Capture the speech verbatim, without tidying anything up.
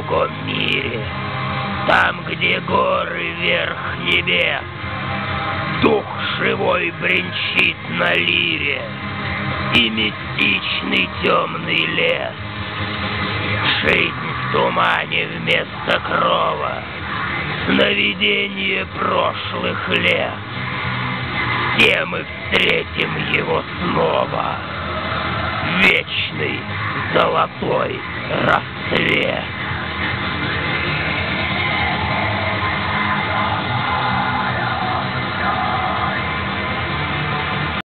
другом мире, там, где горы вверх небес, дух живой бренчит на лире, и мистичный темный лес. Жизнь в тумане вместо крова, сновидение прошлых лет. Все мы встретим его снова, вечный золотой рассвет.